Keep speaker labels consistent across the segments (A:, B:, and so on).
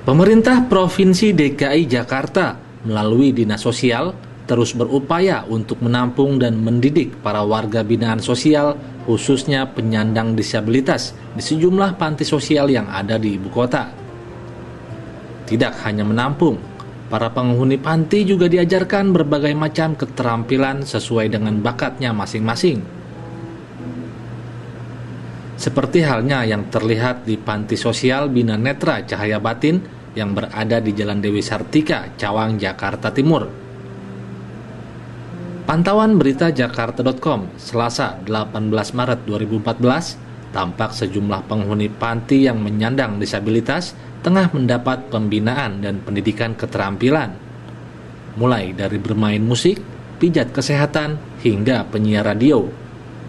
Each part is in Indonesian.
A: Pemerintah Provinsi DKI Jakarta melalui Dinas Sosial terus berupaya untuk menampung dan mendidik para warga binaan sosial, khususnya penyandang disabilitas di sejumlah panti sosial yang ada di ibu kota. Tidak hanya menampung, para penghuni panti juga diajarkan berbagai macam keterampilan sesuai dengan bakatnya masing-masing. Seperti halnya yang terlihat di Panti Sosial Bina Netra Cahaya Batin yang berada di Jalan Dewi Sartika, Cawang, Jakarta Timur. Pantauan berita jakarta.com Selasa 18 Maret 2014, tampak sejumlah penghuni panti yang menyandang disabilitas tengah mendapat pembinaan dan pendidikan keterampilan. Mulai dari bermain musik, pijat kesehatan, hingga penyiar radio.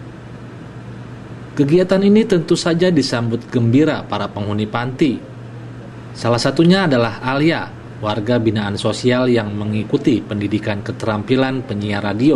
A: Kegiatan ini tentu saja disambut gembira para penghuni panti. Salah satunya adalah Alia, warga binaan sosial yang mengikuti pendidikan keterampilan penyiar radio.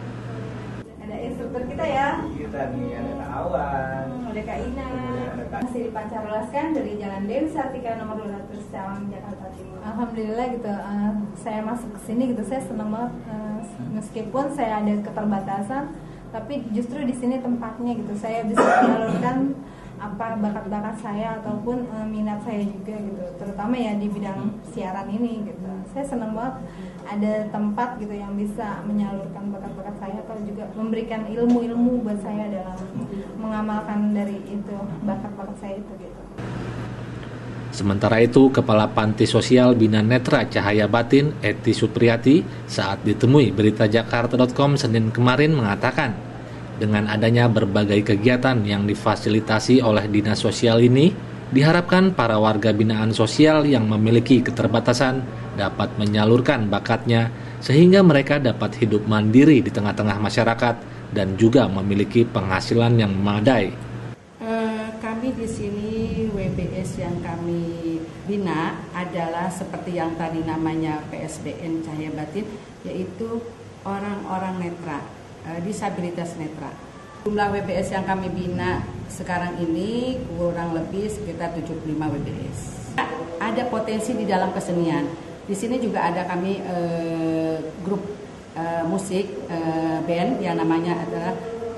B: Ada instruktur kita ya.
C: Kita nih ada Kak Awan,
B: Ada Kak Ina. Masih dipancarlaskan dari Jalan Dewi Sartika nomor 200 Cawang, Jakarta Timur. Alhamdulillah gitu. Saya masuk ke sini gitu, saya senang banget. Meskipun saya ada keterbatasan, tapi justru di sini tempatnya gitu. Saya bisa menyalurkan apa bakat-bakat saya ataupun minat saya juga gitu, terutama ya di bidang siaran ini gitu. Saya senang banget ada tempat gitu yang bisa menyalurkan bakat-bakat saya atau juga memberikan ilmu-ilmu buat saya dalam mengamalkan dari itu bakat-bakat saya itu gitu.
A: Sementara itu, Kepala Panti Sosial Bina Netra Cahaya Batin, Eti Supriyati, saat ditemui berita jakarta.com Senin kemarin mengatakan, dengan adanya berbagai kegiatan yang difasilitasi oleh Dinas Sosial ini, diharapkan para warga binaan sosial yang memiliki keterbatasan dapat menyalurkan bakatnya sehingga mereka dapat hidup mandiri di tengah-tengah masyarakat dan juga memiliki penghasilan yang memadai.
D: Kami di sini WBS yang kami bina adalah seperti yang tadi namanya PSBN Cahaya Batin, yaitu orang-orang netra, disabilitas netra. Jumlah WBS yang kami bina sekarang ini kurang lebih sekitar 75 WBS. Ada potensi di dalam kesenian. Di sini juga ada kami grup musik band yang namanya adalah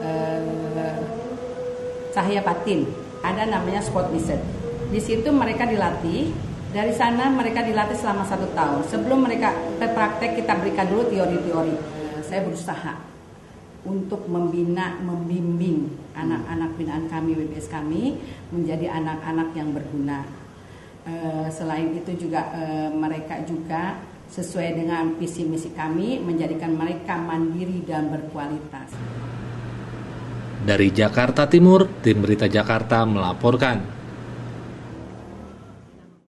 D: Cahaya Batin. Ada namanya Sport Mission. Di situ mereka dilatih. Dari sana mereka dilatih selama 1 tahun. Sebelum mereka berpraktek, kita berikan dulu teori-teori. Saya berusaha untuk membimbing anak-anak binaan kami, WBS kami, menjadi anak-anak yang berguna. Selain itu juga mereka juga sesuai dengan visi misi kami, menjadikan mereka mandiri dan berkualitas.
A: Dari Jakarta Timur, Tim Berita Jakarta melaporkan.